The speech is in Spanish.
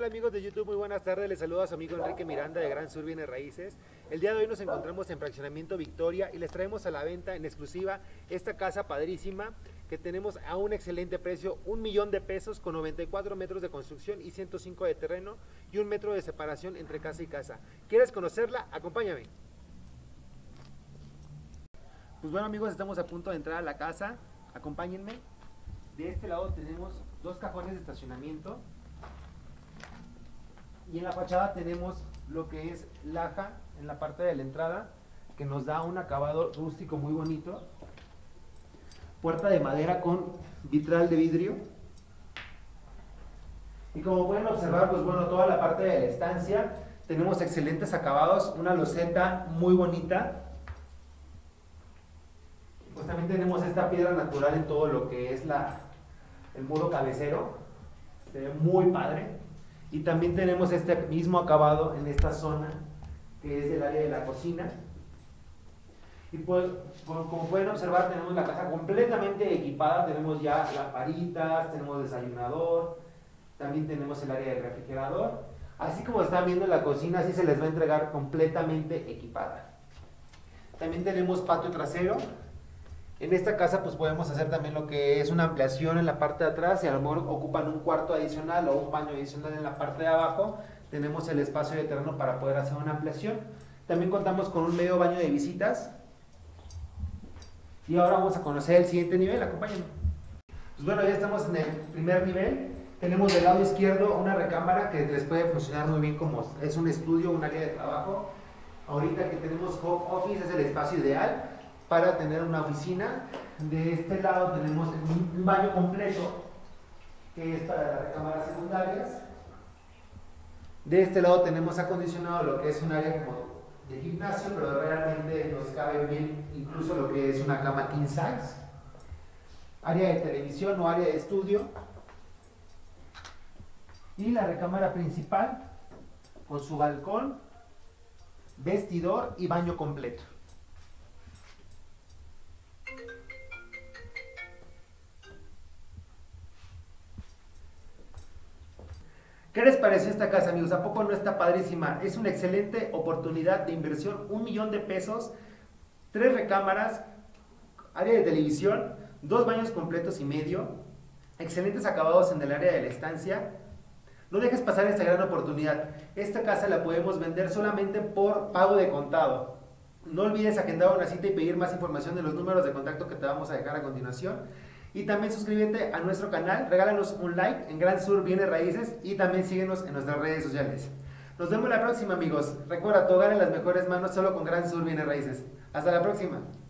tal amigos de YouTube? Muy buenas tardes, les saluda a su amigo Enrique Miranda de Gran Sur Bienes Raíces. El día de hoy nos encontramos en Fraccionamiento Victoria y les traemos a la venta en exclusiva esta casa padrísima que tenemos a un excelente precio, 1,000,000 de pesos con 94 metros de construcción y 105 de terreno y 1 metro de separación entre casa y casa. ¿Quieres conocerla? Acompáñame. Pues bueno amigos, estamos a punto de entrar a la casa, acompáñenme. De este lado tenemos dos cajones de estacionamiento. Y en la fachada tenemos lo que es laja en la parte de la entrada, que nos da un acabado rústico muy bonito. Puerta de madera con vitral de vidrio. Y como pueden observar, pues bueno, toda la parte de la estancia tenemos excelentes acabados, una loseta muy bonita. Pues también tenemos esta piedra natural en todo lo que es el muro cabecero. Se ve muy padre. Y también tenemos este mismo acabado en esta zona, que es el área de la cocina. Y pues, como pueden observar, tenemos la casa completamente equipada. Tenemos ya lamparitas, tenemos desayunador, también tenemos el área del refrigerador. Así como están viendo en la cocina, así se les va a entregar completamente equipada. También tenemos patio trasero. En esta casa pues podemos hacer también lo que es una ampliación en la parte de atrás y a lo mejor ocupan un cuarto adicional o un baño adicional en la parte de abajo. Tenemos el espacio de terreno para poder hacer una ampliación. También contamos con un medio baño de visitas. Y ahora vamos a conocer el siguiente nivel, acompáñenme. Pues bueno, ya estamos en el primer nivel. Tenemos del lado izquierdo una recámara que les puede funcionar muy bien como es un estudio, un área de trabajo. Ahorita que tenemos home office es el espacio ideal para tener una oficina. De este lado tenemos un baño completo que es para las recámaras secundarias. De este lado tenemos acondicionado lo que es un área como de gimnasio, pero realmente nos cabe bien incluso lo que es una cama king size. Área de televisión o área de estudio. Y la recámara principal con su balcón, vestidor y baño completo. ¿Qué les pareció esta casa, amigos? ¿A poco no está padrísima? Es una excelente oportunidad de inversión, 1,000,000 de pesos, 3 recámaras, área de televisión, 2 baños completos y medio, excelentes acabados en el área de la estancia. No dejes pasar esta gran oportunidad. Esta casa la podemos vender solamente por pago de contado. No olvides agendar una cita y pedir más información de los números de contacto que te vamos a dejar a continuación. Y también suscríbete a nuestro canal, regálanos un like en Gran Sur Bienes Raíces y también síguenos en nuestras redes sociales. Nos vemos la próxima, amigos. Recuerda, tu hogar en las mejores manos solo con Gran Sur Bienes Raíces. Hasta la próxima.